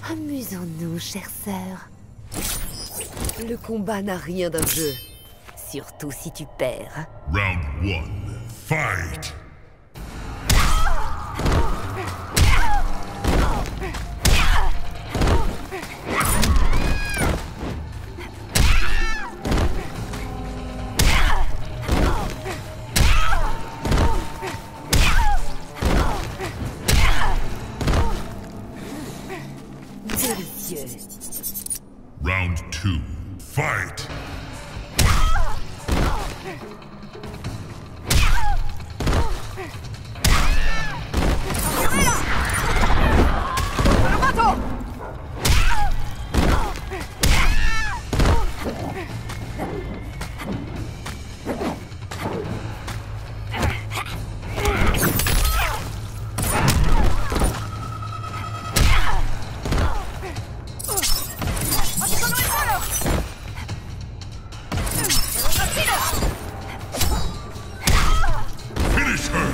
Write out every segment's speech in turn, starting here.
Amusons-nous, chère sœur. Le combat n'a rien d'un jeu. Surtout si tu perds. Round 1. Fight! Délicieux. Round 2. Fight! Finish her!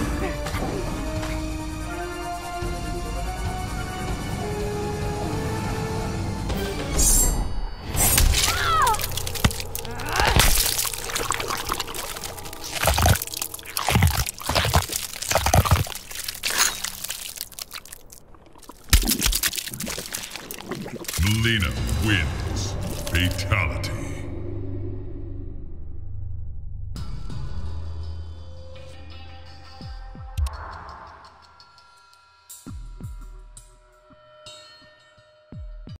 Mileena wins. Fatality.